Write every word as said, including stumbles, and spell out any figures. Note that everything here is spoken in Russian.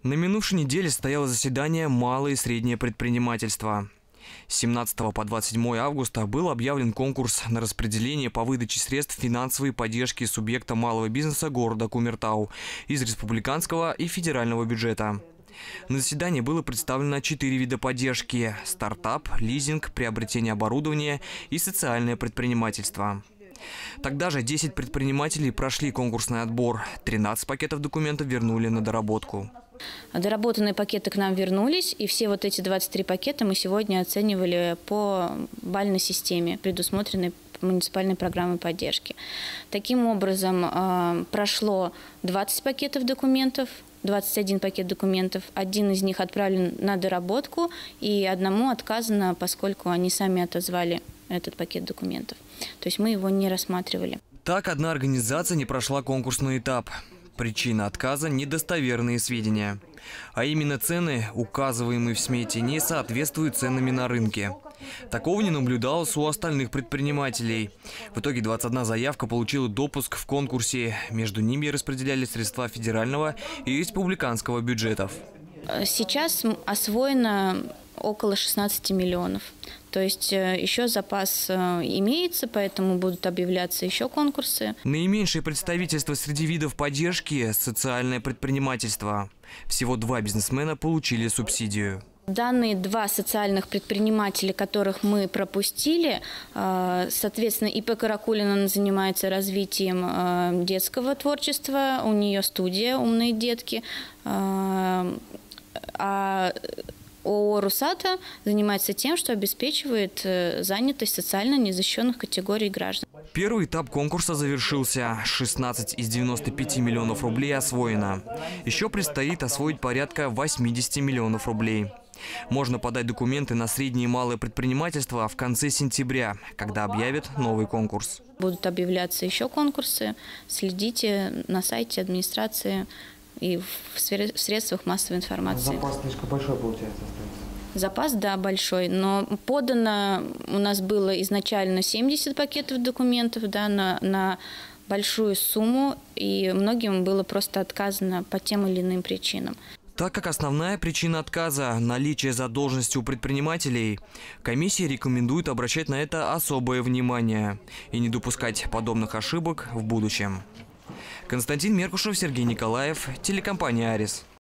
На минувшей неделе состоялось заседание «Малое и среднее предпринимательство». С семнадцатого по двадцать седьмое августа был объявлен конкурс на распределение по выдаче средств финансовой поддержки субъекта малого бизнеса города Кумертау из республиканского и федерального бюджета. На заседании было представлено четыре вида поддержки – стартап, лизинг, приобретение оборудования и социальное предпринимательство. Тогда же десять предпринимателей прошли конкурсный отбор, тринадцать пакетов документов вернули на доработку. Доработанные пакеты к нам вернулись, и все вот эти двадцать три пакета мы сегодня оценивали по балльной системе, предусмотренной муниципальной программой поддержки. Таким образом, прошло двадцать пакетов документов, двадцать один пакет документов. Один из них отправлен на доработку, и одному отказано, поскольку они сами отозвали этот пакет документов. То есть мы его не рассматривали. Так, одна организация не прошла конкурсный этап. Причина отказа – недостоверные сведения. А именно цены, указываемые в смете, не соответствуют ценам на рынке. Такого не наблюдалось у остальных предпринимателей. В итоге двадцать одна заявка получила допуск в конкурсе. Между ними распределяли средства федерального и республиканского бюджетов. Сейчас освоено около шестнадцати миллионов. То есть еще запас имеется, поэтому будут объявляться еще конкурсы. Наименьшее представительство среди видов поддержки – социальное предпринимательство. Всего два бизнесмена получили субсидию. Данные два социальных предпринимателя, которых мы пропустили, соответственно, ИП Каракулина занимается развитием детского творчества, у нее студия «Умные детки», а ООО «Русата» занимается тем, что обеспечивает занятость социально незащищенных категорий граждан. Первый этап конкурса завершился. шестнадцать из девяноста пяти миллионов рублей освоено. Еще предстоит освоить порядка восьмидесяти миллионов рублей. Можно подать документы на среднее и малое предпринимательство в конце сентября, когда объявят новый конкурс. Будут объявляться еще конкурсы. Следите на сайте администрации и в средствах массовой информации. Запас слишком большой, получается, остается. Запас, да, большой, но подано у нас было изначально семьдесят пакетов документов, да, на, на большую сумму, и многим было просто отказано по тем или иным причинам. Так как основная причина отказа – наличие задолженности у предпринимателей, комиссия рекомендует обращать на это особое внимание и не допускать подобных ошибок в будущем. Константин Меркушев, Сергей Николаев, телекомпания «Арис».